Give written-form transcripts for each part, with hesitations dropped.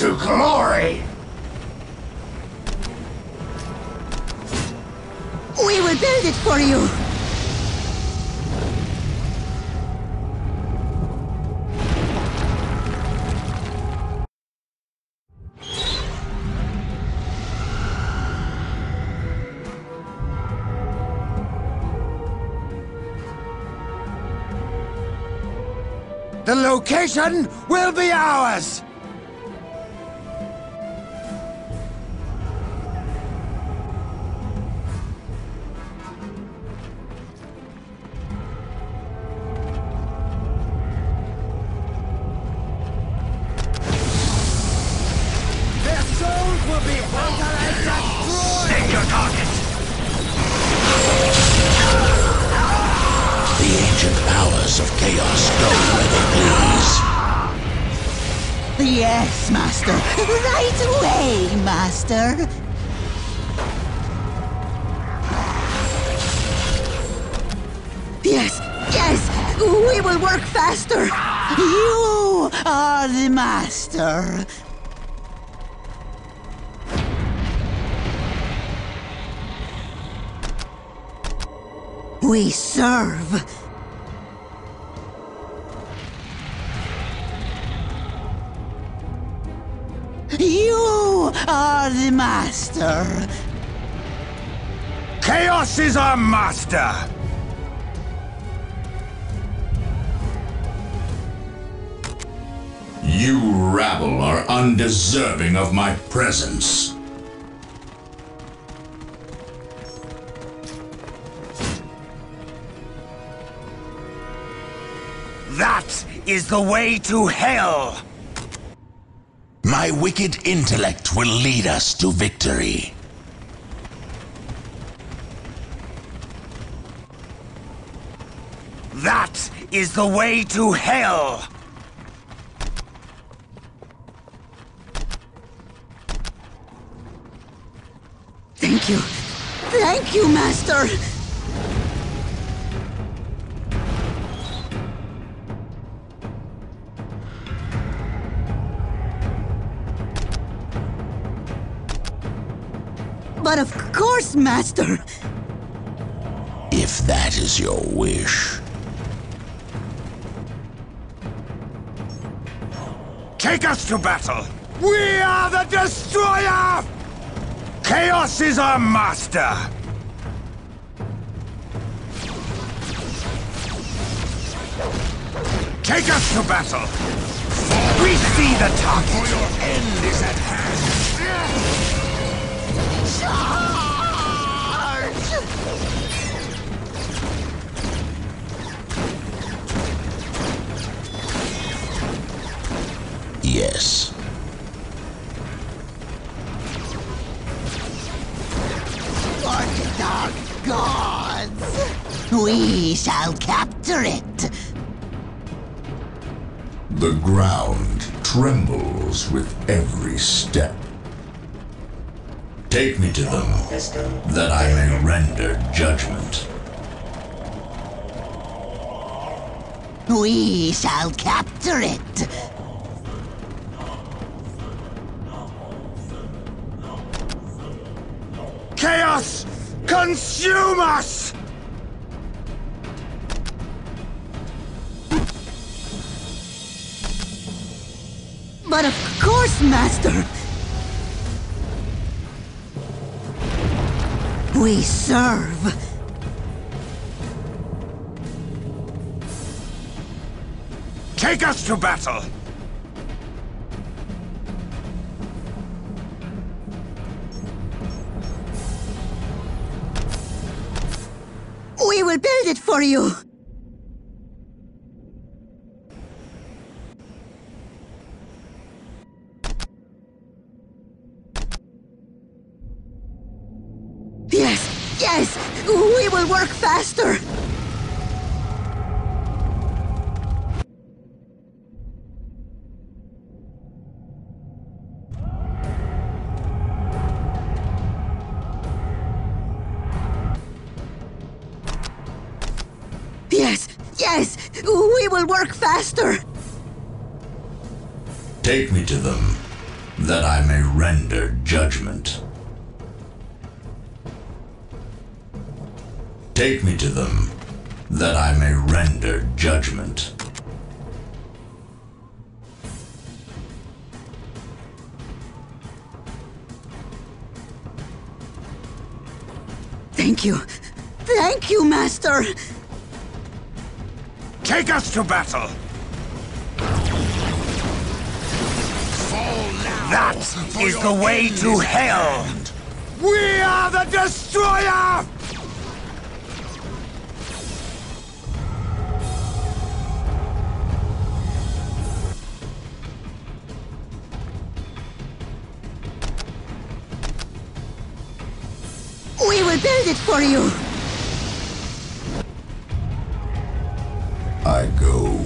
to glory! We will build it for you! The location will be ours! Their souls will be brutally destroyed! Take your target! The ancient powers of chaos go where they please. Yes, Master. Right away, Master. Yes, yes! We will work faster! You are the Master! We serve! You are the Master! Chaos is our master! You rabble are undeserving of my presence. That is the way to hell! My wicked intellect will lead us to victory. That is the way to hell! Thank you. Thank you, Master! But of course, Master! If that is your wish. Take us to battle! We are the Destroyer! Chaos is our master! Take us to battle! We see the target! Your end is at hand! Yes. For the dark gods! We shall capture it! The ground trembles with every step. Take me to them, that I may render judgment. We shall capture it! Chaos! Consume us! But of course, Master! We serve! Take us to battle! We will build it for you! Yes! Yes! We will work faster! Yes! Yes! We will work faster! Take me to them, that I may render judgment. Take me to them, that I may render judgment. Thank you. Thank you, Master! Take us to battle! That is the way to hell! We are the Destroyer! We will build it for you! I go.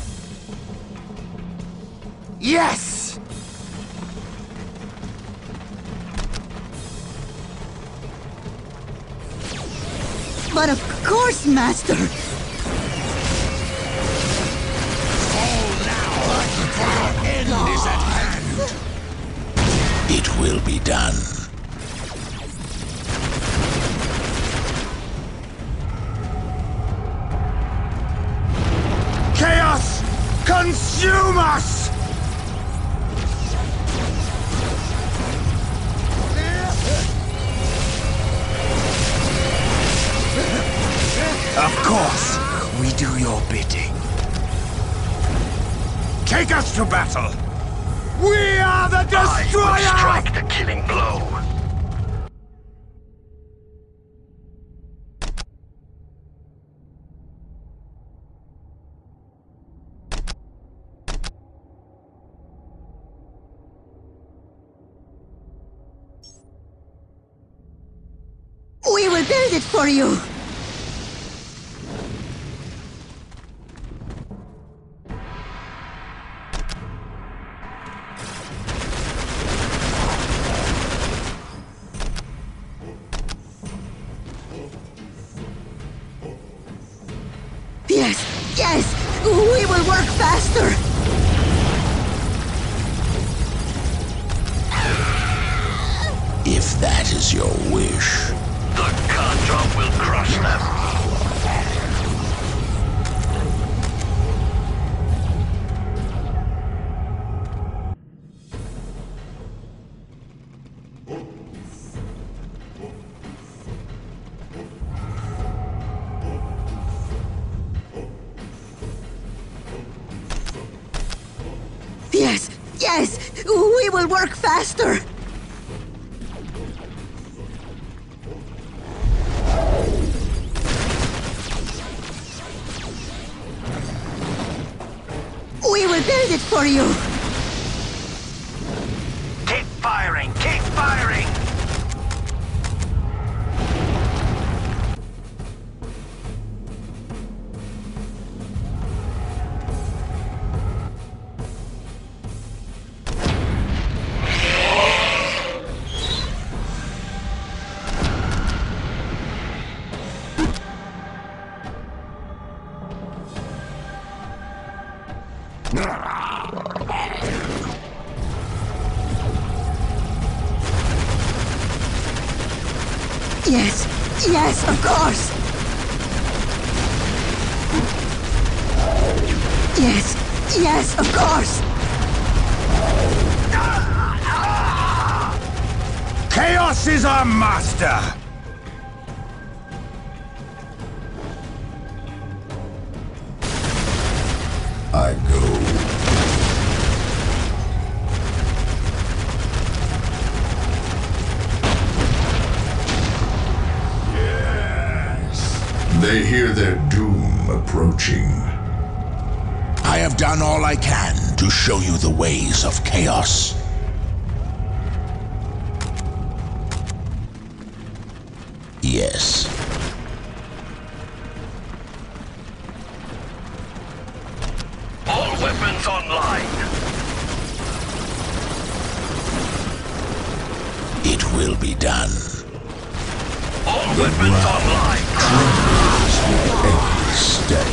Yes! But of course, Master! Fall now, for your end is at hand. It will be done. Chaos! Consume us! Of course, we do your bidding. Take us to battle! We are the Destroyer! I will strike the killing blow. We will build it for you! Yes! Yes! We will work faster! If that is your wish. The Kandra will crush them. Yes! Yes! We will work faster! We will build it for you! Keep firing! Keep firing! Yes! Yes, of course! Yes! Yes, of course! Chaos is our master! I go. They hear their doom approaching. I have done all I can to show you the ways of chaos. Yes. All weapons online! It will be done. All weapons online! Trembles with every step.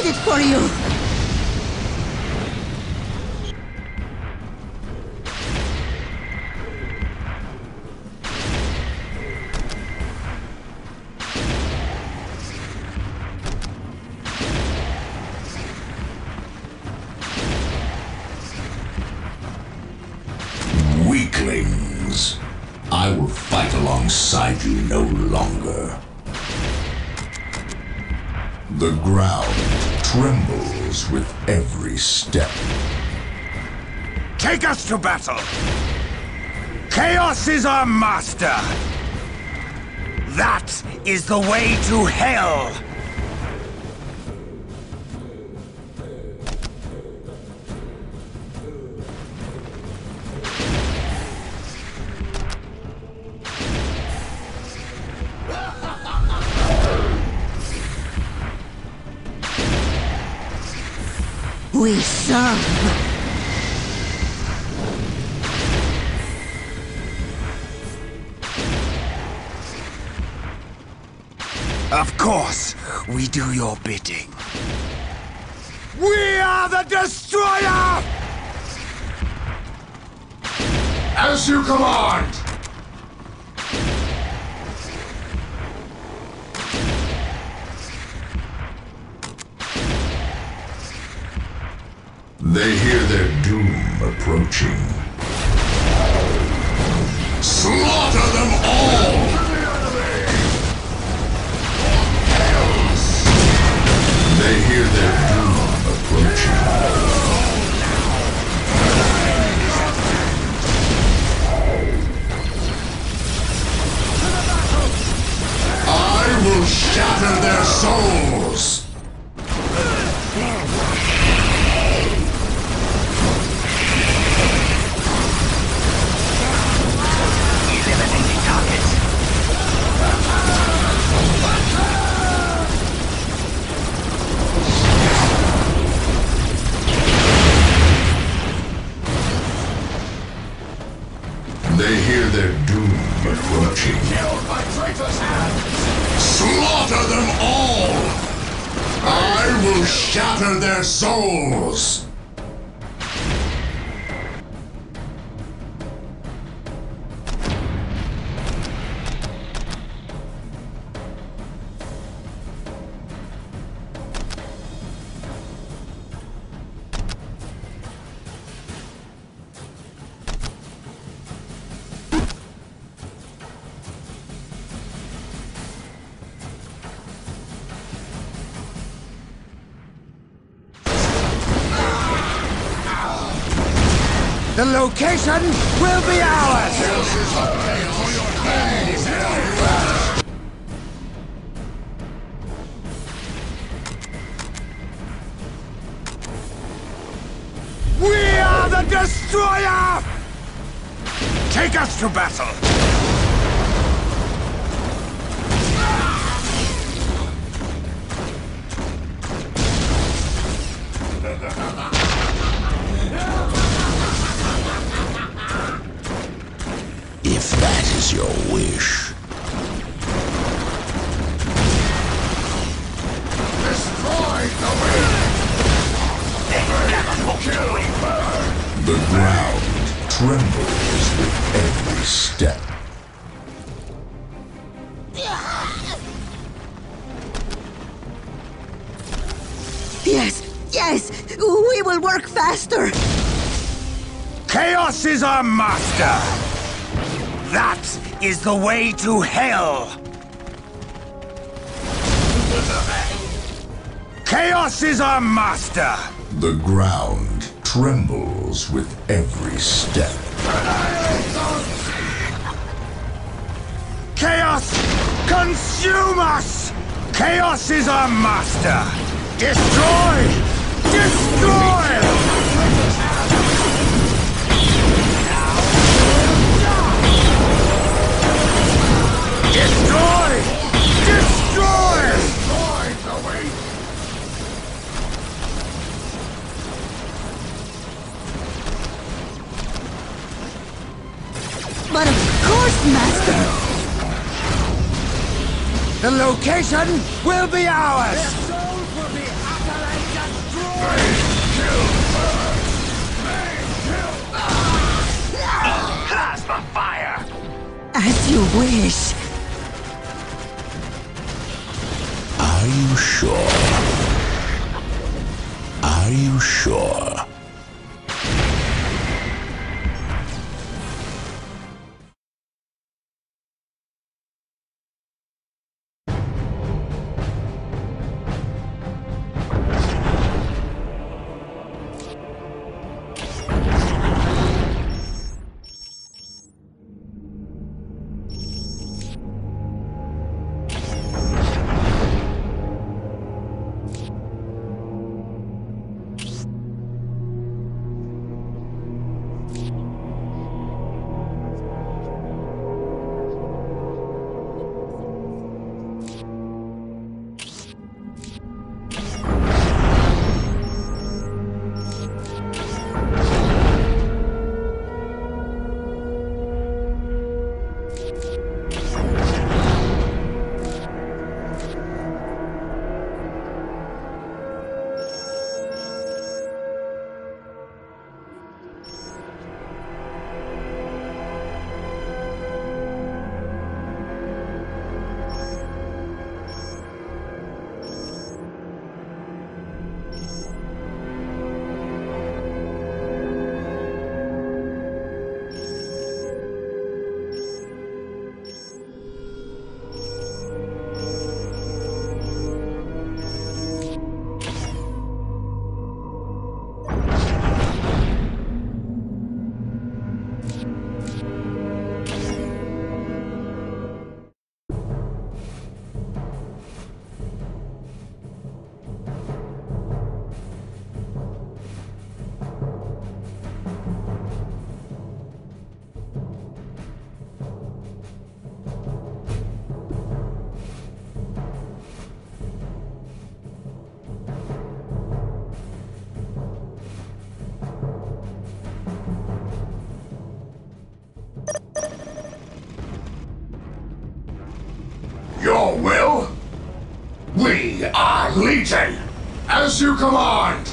did it for you! Weaklings! I will fight alongside you no longer. The ground trembles with every step. Take us to battle! Chaos is our master! That is the way to hell! We serve! Of course, we do your bidding. We are the Destroyer! As you command! They hear their doom approaching. Slaughter them all! They hear their doom approaching. I will shatter their souls! Eliminating targets. They hear their doom approaching. Killed by traitor's hand! Slaughter them all! I will shatter their souls! The location will be ours! We are the Destroyer! Take us to battle! If that is your wish. Destroy the wind! The ground trembles with every step. Yes, yes! We will work faster! Chaos is our master! That is the way to hell! Chaos is our master! The ground trembles with every step. Chaos, consume us! Chaos is our master! Destroy! Destroy! Destroy! Destroy! But of course, Master! The location will be ours! Their souls will be utterly Plasma fire! As you wish. Are you sure? Are you sure? Your will? We are Legion! As you command!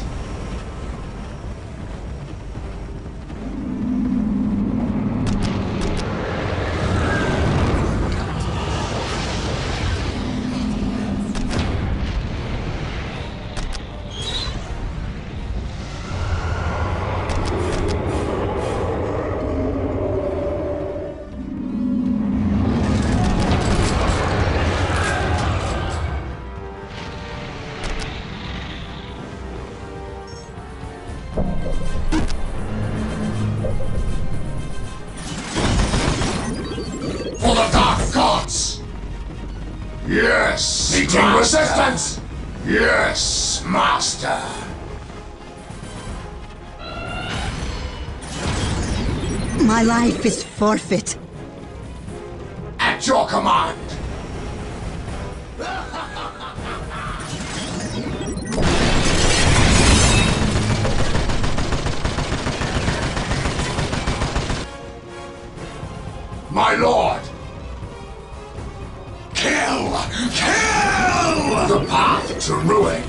For the Dark Gods! Yes, meeting resistance! Yes, Master! My life is forfeit. At your command! My lord! Kill! Kill! The path to ruin!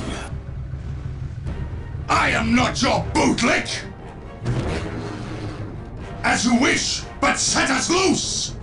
I am not your bootlick! As you wish, but set us loose!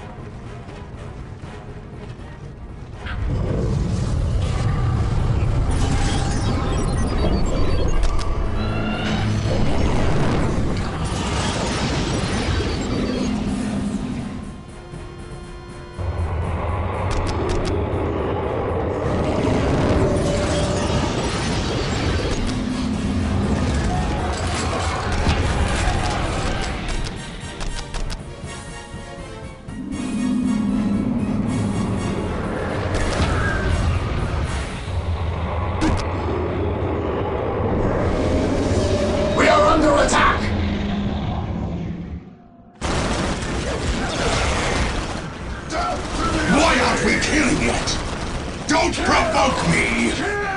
Don't provoke me!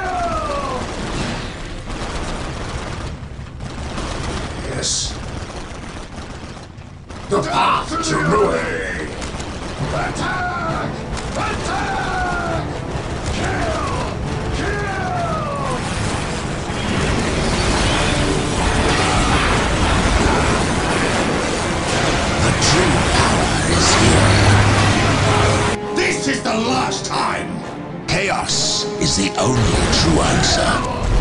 Yes. The path to ruin! Attack! Attack! Kill! Kill! only true answer.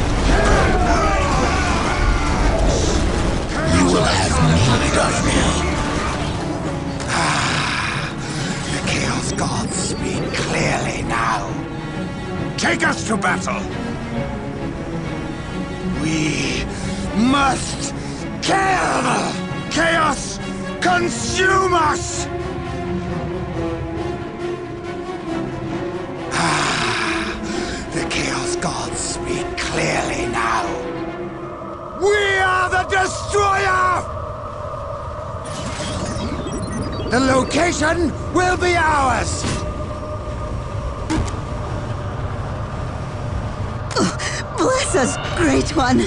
You will have need of me. The Chaos Gods speak clearly now. Take us to battle! We must kill! Chaos consume us! The Chaos Gods speak clearly now. We are the Destroyer! The location will be ours! Bless us, Great One!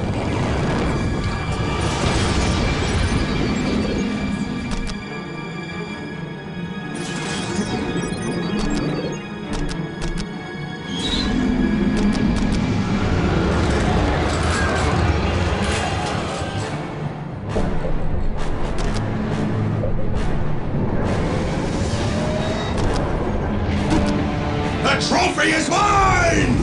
The trophy is mine!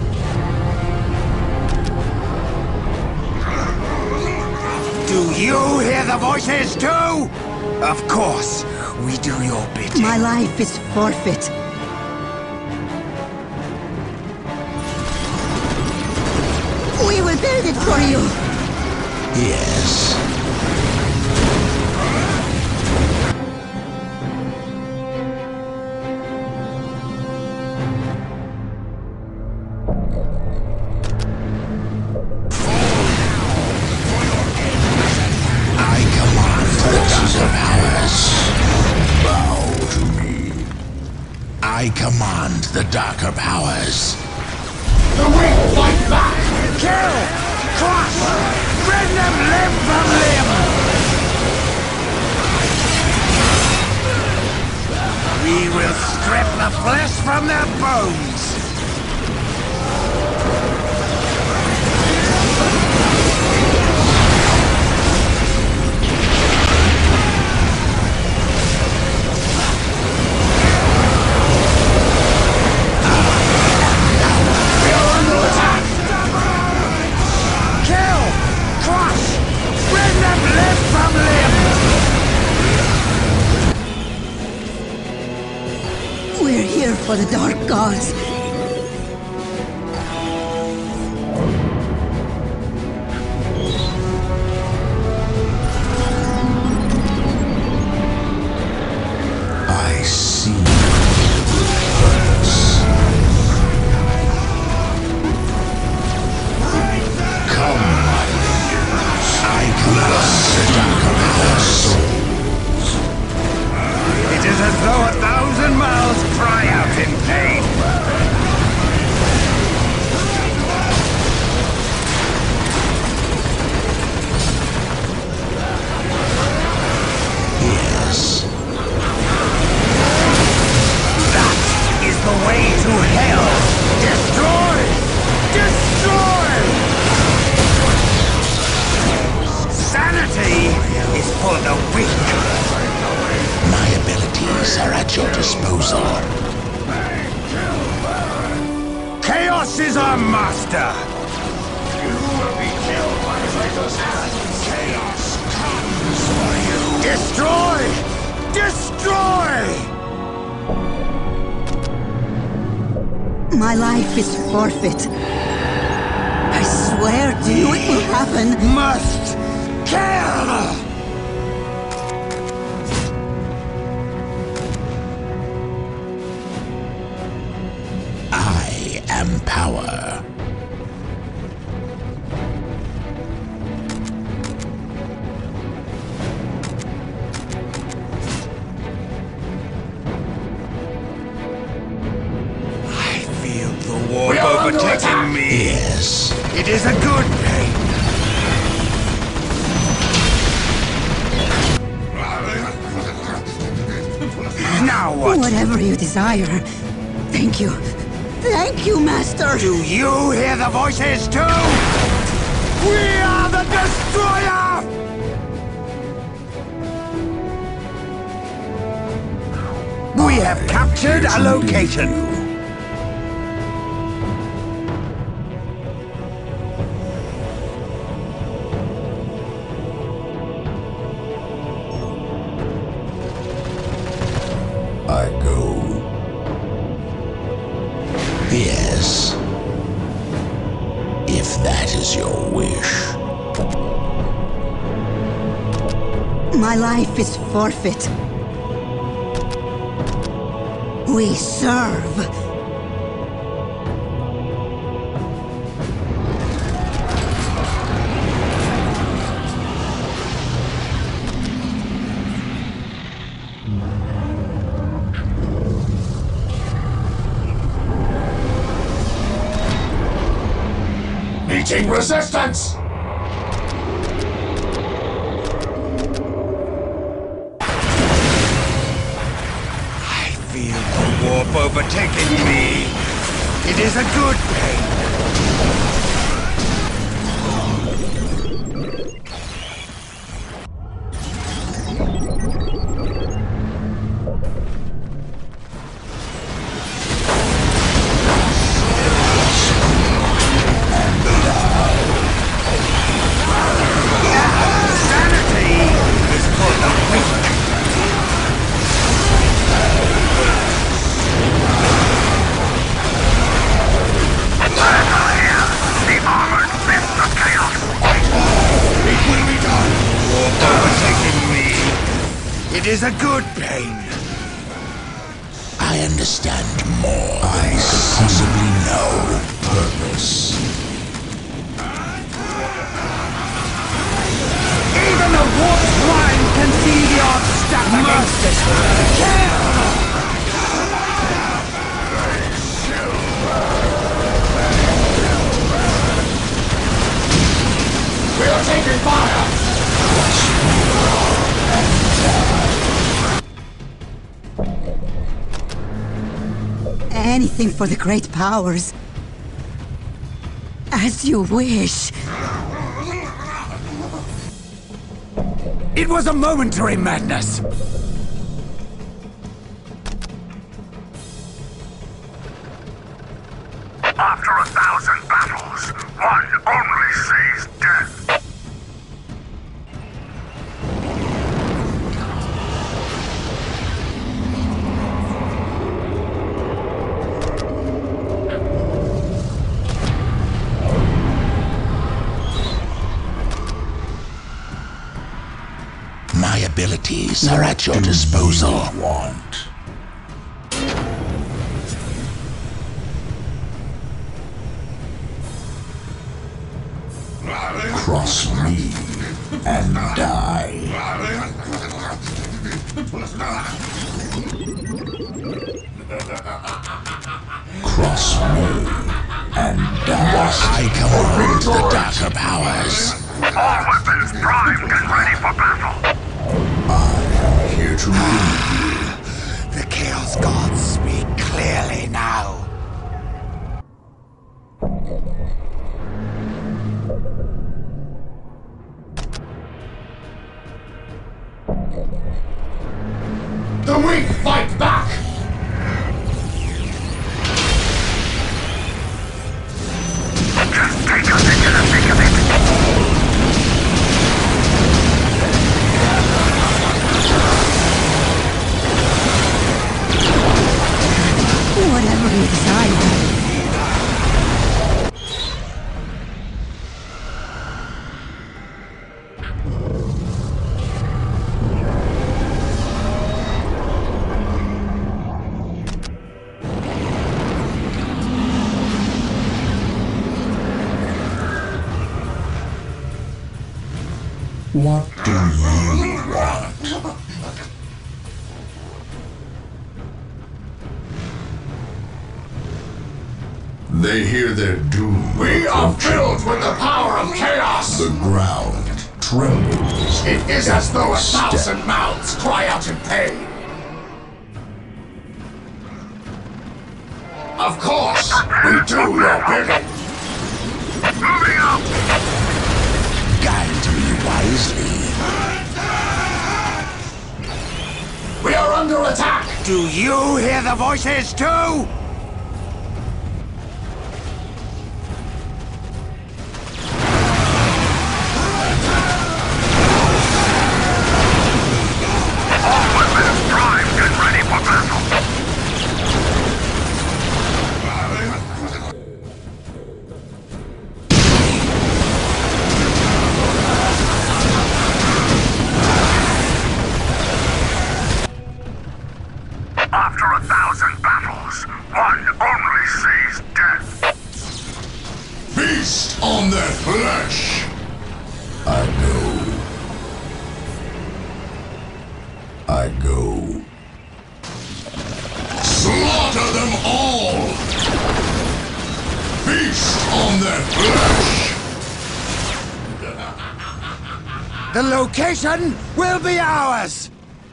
Do you hear the voices too? Of course, we do your bidding. My life is forfeit. We will build it for you. Yes. I command forces of ours. Bow to me. I command the darker powers. The weak fight back! Kill! Crush! Rend them limb from limb! We will strip the flesh from their bones! We're here for the Dark Gods. I see purpose. Come, my minions. I command the darker powers. It is as though 1,000 mouths cry out in pain. Yes. That is the way to hell. Destroy! Destroy! Sanity is for the weak. My abilities are at your disposal. Chaos is our master. You will be killed by Kratos' hand. Chaos comes for you. Destroy! Destroy! My life is forfeit. I swear to you it will happen. Must kill! I am power. I feel the warp overtaking me. Yes. It is a good pain. Now what? Whatever you desire. Thank you. Thank you, Master. Do you hear the voices too? We are the Destroyer! We have captured a location. I go. Yes. If that is your wish. My life is forfeit. We serve. Meeting resistance! I feel the warp overtaking me. It is a good pain. Sanity is for the weak. The armored fist of chaos. It will be done! Warp overtaking me. It is a good pain. I understand more than you could possibly know. Purpose. Even the warped mind can see the odds stacked against it. We are taking fire! Anything for the great powers. As you wish. It was a momentary madness. After 1,000 battles, one only sees death. My abilities are at your disposal. Want? Cross me and die. Cross me and die. I command the darker powers. All weapons primed and ready for battle. Here to lead. The Chaos Gods speak clearly now. The weak fight back! Just take us into the thick of it. Whatever you desire. What do you want? They hear their doom. We are filled with the power of chaos! The ground trembles. It is as though 1,000 mouths cry out in pain. Of course, we do your bidding. Moving up. Guide me wisely. We are under attack! Do you hear the voices too? All weapons primed and ready for battle. I go. Slaughter them all! Feast on their flesh! The location will be ours!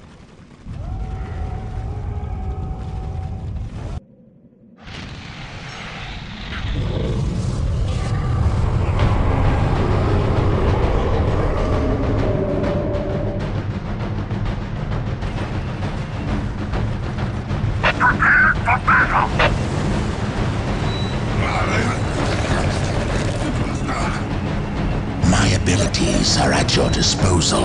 My abilities are at your disposal.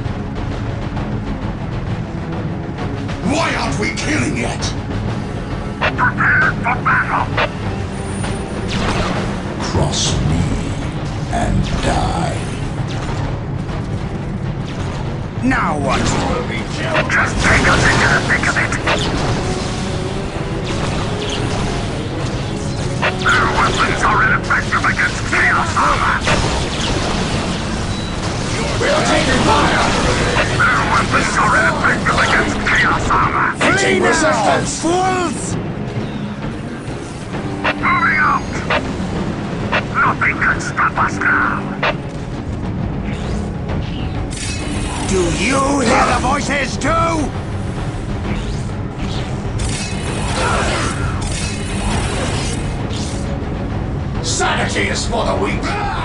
Why aren't we killing yet? Prepare for battle! Cross me and die. Now what will be killed? Just take us into the thick of it! Their weapons are ineffective against Chaos Armor! We're taking fire! Their weapons are ineffective against Chaos Armor! Flee now, resistance! fools! Moving out! Nothing can stop us now! Do you hear the voices too? Sanity is for the weak!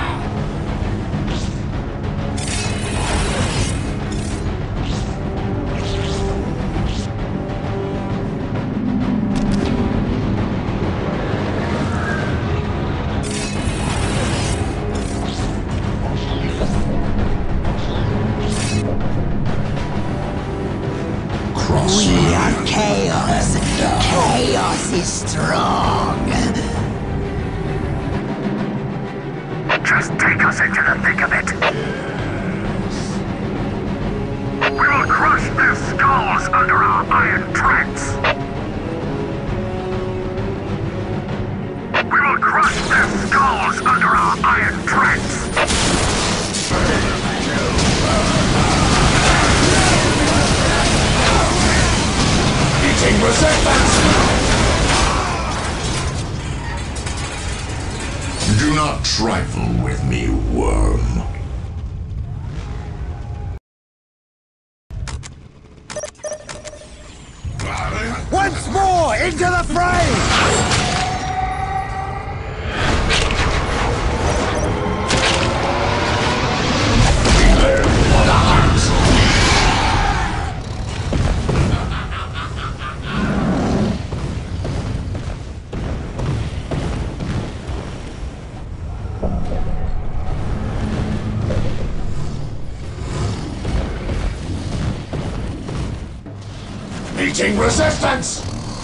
We are chaos. Chaos is strong. Just take us into the thick of it! We will crush their skulls under our iron treads! We will crush their skulls under our iron treads! Meeting resistance! Do not trifle with me, worm. Once more into the fray! Meeting resistance!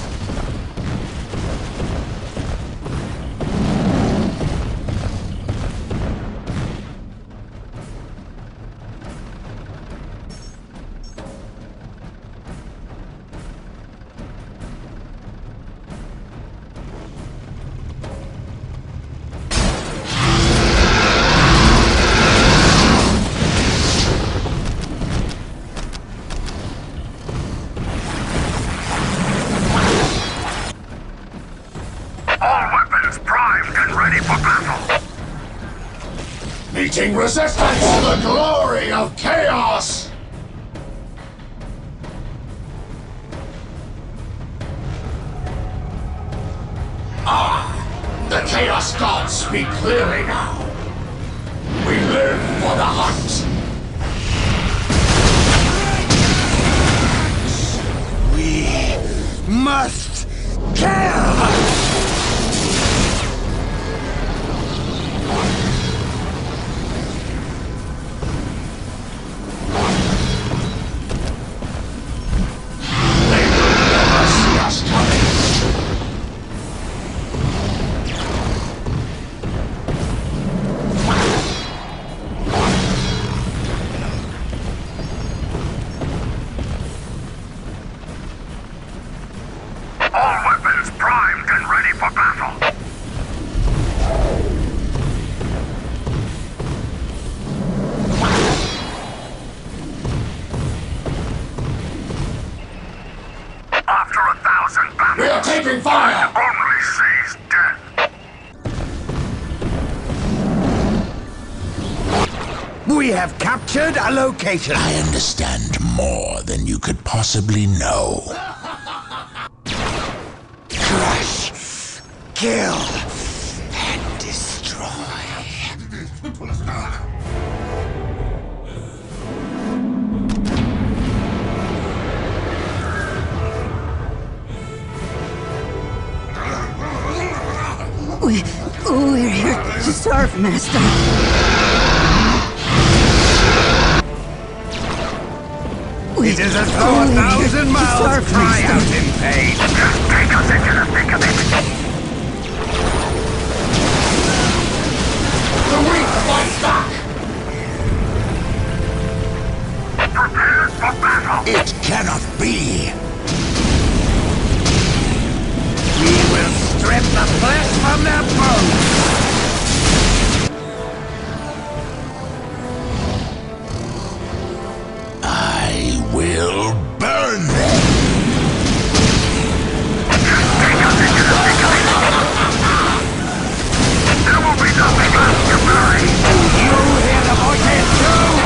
Meeting resistance for the glory of chaos! The Chaos Gods speak clearly now. We live for the hunt. We must kill! All weapons prime! We are taking fire! Only sees death. We have captured a location. I understand more than you could possibly know. Crush, kill, and destroy. We're here to serve, Master. It is as though 1,000 mouths cry out in pain. Just take us into the thick of it. The weak fight back! Prepare for battle. It cannot be! We will strip the flesh from their bones. I will burn them! Take us into the thick of it. There will be nothing left to bury. You hear the voices too?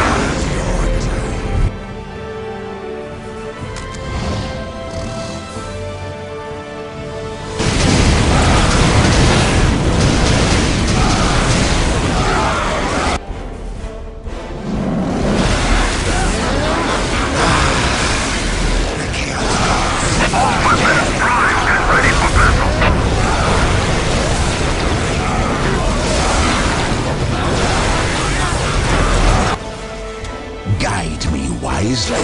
Guide me wisely.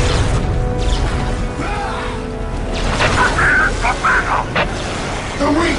Prepare for battle. The weak